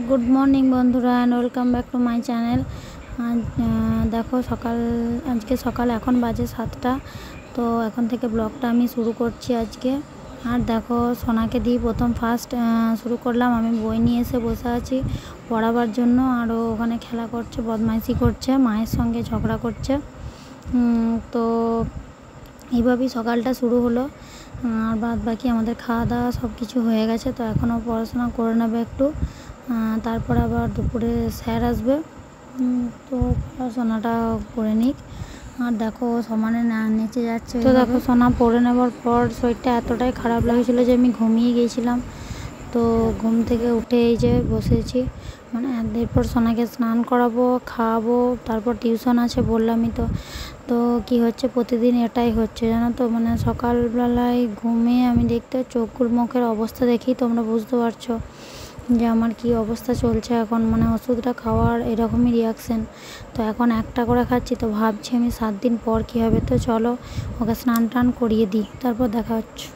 Good morning বন্ধুরা and welcome back to my channel. দেখো আজকে সকাল এখন বাজে 7টা। তো এখন থেকে ব্লগটা আমি শুরু করছি আজকে। আর দেখো সোনাকে দিয়ে ফার্স্ট শুরু করলাম। আমি বই নিয়ে এসে বসে আছি পড়াবার জন্য, আরও ওখানে খেলা করছে, বদমাইশি করছে, মায়ের সঙ্গে ঝগড়া করছে। তো এইভাবেই সকালটা শুরু হলো। আর বাদ বাকি আমাদের খাওয়া দাওয়া সব কিছু হয়ে গেছে। তো এখনও পড়াশোনা করে নেবে একটু, তারপর আবার দুপুরে স্যার আসবে। তো পড়াশোনাটা করে নিক। আর দেখো সমানে নেচে যাচ্ছে। তো দেখো সোনা পড়ে নেবার পর শরীরটা এতটাই খারাপ লাগছিলো যে আমি ঘুমিয়ে গিয়েছিলাম। তো ঘুম থেকে উঠে এই যে বসেছি, মানে এরপর সোনাকে স্নান করাবো, খাওয়াবো, তারপর টিউশন আছে বললামই তো। তো কী হচ্ছে, প্রতিদিন এটাই হচ্ছে জানো তো, মানে সকালবেলায় ঘুমিয়ে আমি দেখতে চোখের মুখের অবস্থা দেখি তোমরা বুঝতে পারছো যে আমার কি অবস্থা চলছে এখন। মানে ওষুধটা খাওয়ার এরকমই রিয়াকশান। তো এখন একটা করে খাচ্ছি, তো ভাবছি আমি 7 দিন পর কী হবে। তো চলো ওকে স্নান টান করিয়ে দিই, তারপর দেখা হচ্ছে।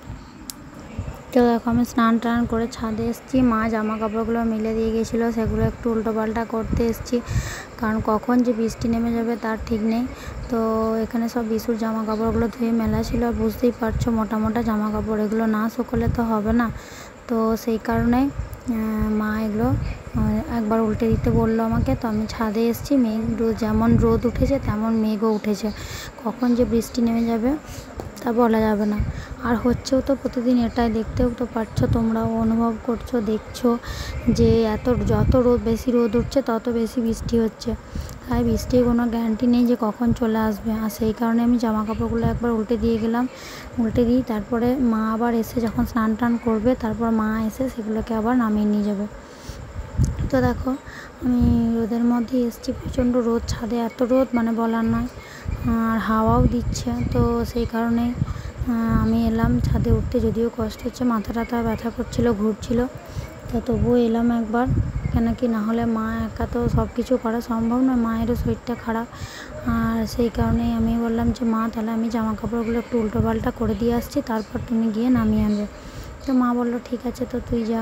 তো দেখো আমি স্নান টান করে ছাদে এসেছি। মা জামা কাপড়গুলো মেলে দিয়ে গেছিলো, সেগুলো একটু উল্টোপাল্টা করতে এসেছি, কারণ কখন যে বৃষ্টি নেমে যাবে তার ঠিক নেই। তো এখানে সব বিশুর জামা কাপড়গুলো ধুয়ে মেলা ছিল। বুঝতেই পারছো মোটা মোটা জামা কাপড়, এগুলো না শুকোলে তো হবে না। তো সেই কারণে মা এগুলো একবার উল্টে দিতে বললো আমাকে। তো আমি ছাদে এসেছি। যেমন রোদ উঠেছে তেমন মেঘও উঠেছে, কখন যে বৃষ্টি নেমে যাবে তা বলা যাবে না। আর হচ্ছেও তো প্রতিদিন এটাই, দেখতেও তো পারছো, তোমরাও অনুভব করছো, দেখছো যে যত বেশি রোদ উঠছে তত বেশি বৃষ্টি হচ্ছে। তাই বৃষ্টির কোনো গ্যারান্টি নেই যে কখন চলে আসবে। আর সেই কারণে আমি জামা কাপড়গুলো একবার উল্টে দিয়ে গেলাম। উল্টে দিই, তারপরে মা আবার এসে যখন স্নান টান করবে, তারপর মা এসে সেগুলোকে আবার নামিয়ে নিয়ে যাবে। তো দেখো আমি রোদের মধ্যে এসেছি, প্রচণ্ড রোদ, ছাদে এত রোদ মানে বলার নয়। আর হাওয়াও দিচ্ছে, তো সেই কারণে আমি এলাম ছাদে উঠতে। যদিও কষ্ট হচ্ছে, মাথা টাথা ব্যথা করছিলো, ঘুরছিল, তো তবুও এলাম একবার। কেন কি না হলে মা একা তো সব কিছু করা সম্ভব নয়, মায়েরও শরীরটা খারাপ। আর সেই কারণেই আমি বললাম যে মা তাহলে আমি জামা কাপড়গুলো একটু উল্টোপাল্টা করে দিয়ে আসছি, তারপর তুমি গিয়ে নামিয়ে আনবে। তো মা বললো ঠিক আছে, তো তুই যা।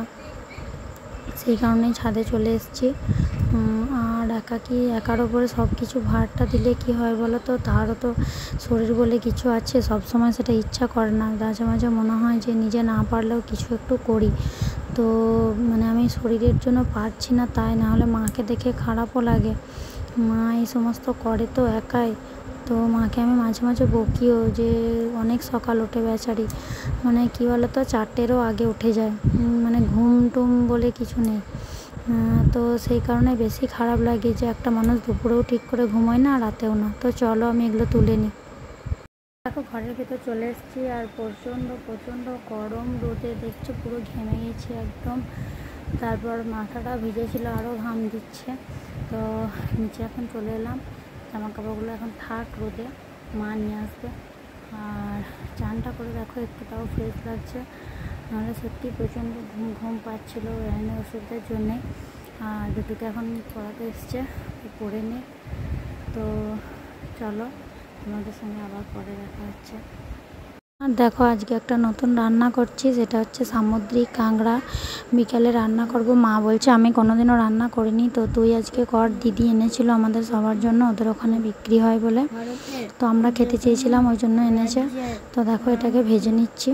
সেই কারণেই ছাদে চলে এসেছি। আর একার ওপরে সব কিছু ভারটা দিলে কি হয় বলো তো, তারও তো শরীর বলে কিছু আছে, সব সময় সেটা ইচ্ছা করে না। মাঝে মাঝে মনে হয় যে নিজে না পারলেও কিছু একটু করি। তো মানে আমি শরীরের জন্য পারছি না, তাই না হলে মাকে দেখে খারাপও লাগে। মা এই সমস্ত করে তো একাই। তো মাকে আমি মাঝে মাঝে বকিও যে অনেক সকাল ওঠে বেচারি, মানে কী বলো তো 4টেরও আগে উঠে যায়, মানে ঘুম টুম বলে কিছু নেই। তো সেই কারণে বেশি খারাপ লাগে যে একটা মানুষ দুপুরেও ঠিক করে ঘুমোয় না, রাতেও না। তো চলো আমি এগুলো তুলে নিই। দেখো ঘরের ভেতর চলে এসেছি, আর প্রচণ্ড গরম রোদে দেখছো পুরো ঘেমে গেছি একদম। তারপর মাথাটা ভিজেছিল, আরও ঘাম দিচ্ছে। তো নিচে এখন চলে এলাম, জামা কাপড়গুলো এখন থাক রোদে, মা নিয়ে আসবে। আর চানটা করে দেখো একটুটাও ফ্রেশ লাগছে, নাহলে সত্যি প্রচণ্ড ঘুম পাচ্ছিলো রায়নের ওষুধের জন্যে। আর দুটোকে এখন পড়াতে এসছে, পড়ে নে। তো চলো তোমাদের সঙ্গে আবার পরে দেখা হচ্ছে। আর দেখো আজকে একটা নতুন রান্না করছি, সেটা হচ্ছে সামুদ্রিক কাঁকড়া। বিকালে রান্না করব, মা বলছে আমি কোনোদিনও রান্না করিনি, তো তুই আজকে কর। দিদি এনেছিল আমাদের সবার জন্য, ওদের ওখানে বিক্রি হয় বলে, তো আমরা খেতে চেয়েছিলাম ওই জন্য এনেছে। তো দেখো এটাকে ভেজে নিচ্ছি।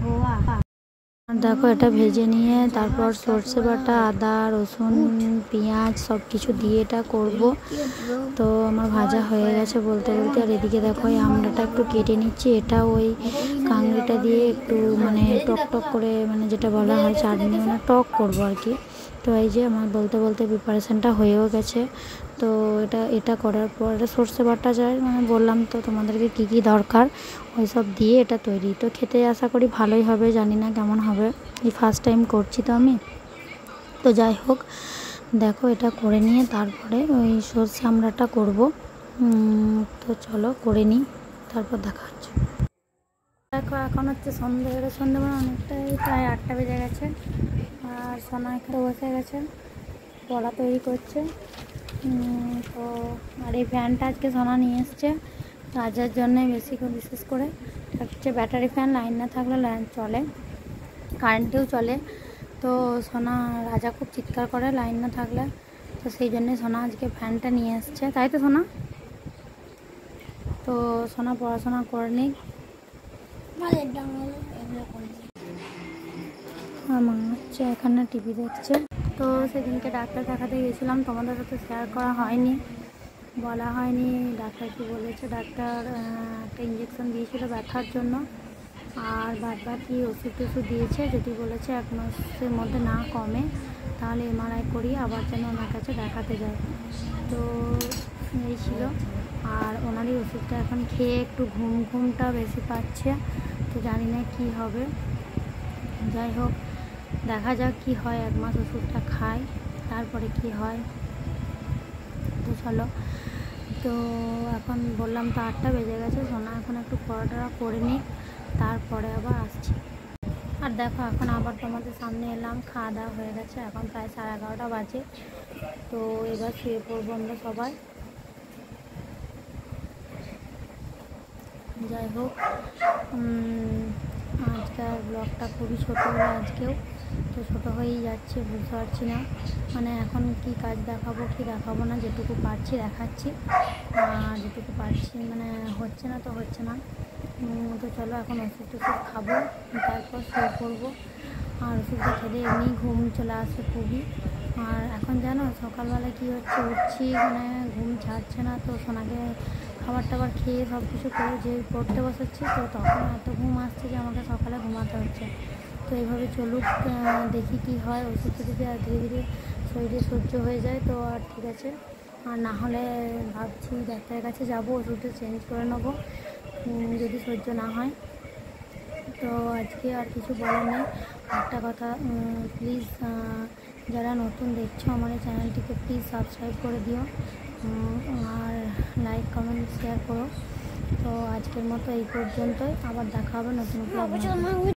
আর দেখো এটা ভেজে নিয়ে তারপর সর্ষে বাটা, আদা রসুন পেঁয়াজ সব কিছু দিয়ে এটা করব। তো আমার ভাজা হয়ে গেছে বলতে বলতে। আর এদিকে দেখো এই আমড়াটা একটু কেটে নিচ্ছি, এটা ওই কাঁকড়িটা দিয়ে একটু মানে টক করে, মানে যেটা বলা হয় চাটনি, মানে টক করবো আর কি। তো এই যে আমার বলতে বলতে প্রিপারেশানটা হয়েও গেছে। তো এটা করার পর এটা সর্ষে বাটা যায়, মানে বললাম তো তোমাদেরকে কী কী দরকার, ওই সব দিয়ে এটা তৈরি। তো খেতে আশা করি ভালোই হবে, জানি না কেমন হবে, এই ফার্স্ট টাইম করছি তো আমি। তো যাই হোক দেখো এটা করে নিয়ে তারপরে ওই সর্ষে আমড়াটা করবো। তো চলো করে নিই, তারপর দেখা হচ্ছে। দেখো এখন হচ্ছে সন্ধে মানে অনেকটাই, প্রায় 8টা বেজে গেছে। আর সোনা এখানে বসে গেছে, পড়া তৈরি করছে। তো আর এই ফ্যানটা আজকে সোনা নিয়ে এসছে রাজার জন্যে, বিশেষ করে হচ্ছে ব্যাটারি ফ্যান, লাইন না থাকলে চলে, কারেন্টেও চলে। তো সোনা রাজা খুব চিৎকার করে লাইন না থাকলে, তো সেই জন্যে সোনা আজকে ফ্যানটা নিয়ে এসছে, তাই তো সোনা? তো সোনা পড়াশোনা করে নিক। আমার হচ্ছে এখানে টিভি দেখছে। তো সেদিনকে ডাক্তার দেখাতে গেছিলাম, তোমাদের সাথে শেয়ার করা হয়নি, বলা হয়নি ডাক্তার কি বলেছে। ডাক্তার একটা ইঞ্জেকশন দিয়েছিল ব্যথার জন্য, আর বাকি ওষুধ টষুধ দিয়েছে। যদি বলেছে 1 মাসের মধ্যে না কমে তাহলে MRI করিয়ে আবার যেন ওনার কাছে দেখাতে যায়। তো এই ছিল। আর ওনারই ওষুধটা এখন খেয়ে একটু ঘুমটা বেশি পাচ্ছে, তো জানি না কী হবে। যাই হোক, দেখা যাক কি হয়। 1 মাস ওষুধটা খাই, তারপরে কি হয়। তো চলো, তো এখন বললাম তো 8টা বেজে গেছে। সোনা এখন একটু পড়াটা করে নিই, তারপরে আবার আসছি। আর দেখো এখন আবার তোমাদের সামনে এলাম। খাওয়া দাওয়া হয়ে গেছে, এখন প্রায় 11:30 বাজে। তো এবার শুয়ে পড়বো আমরা সবাই। যাই হোক, আজকের ব্লগটা খুবই ছোটো হলো আজকেও, তো ছোটো হয়েই যাচ্ছে, বুঝতে পারছি না মানে এখন কি কাজ দেখাবো কি দেখাবো না। যেটুকু পারছি দেখাচ্ছি, আর যেটুকু পারছি মানে হচ্ছে না তো হচ্ছে না। তো চলো এখন ওষুধ টষুধ খাবো, তারপর শুয়ে পড়বো। আর ওষুধটা খেলে এমনি ঘুম চলে আসে খুবই। আর এখন জানো সকালবেলা কি হচ্ছে, উঠছি মানে ঘুম ছাড়ছে না। তো সোনাকে খাবার টাবার খেয়ে সব কিছু করে যে পড়তে বসাচ্ছি, তো তখন এত ঘুম আসছে যে আমাকে সকালে ঘুমাতে হচ্ছে। তো এইভাবে চলুক, দেখি কি হয়। ওষুধটা যদি আর ধীরে ধীরে শরীরে সহ্য হয়ে যায় তো আর ঠিক আছে, আর না হলে ভাবছি ডাক্তারের কাছে যাব, ওষুধটা চেঞ্জ করে নেবো যদি সহ্য না হয়। তো আজকে আর কিছু বলার নেই। একটা কথা, প্লিজ যারা নতুন দেখছো আমার এই চ্যানেলটিকে প্লিজ সাবস্ক্রাইব করে দিও, আর লাইক কমেন্ট শেয়ার করো। তো আজকের মতো এই পর্যন্তই, আবার দেখা হবে নতুন ব্লগে।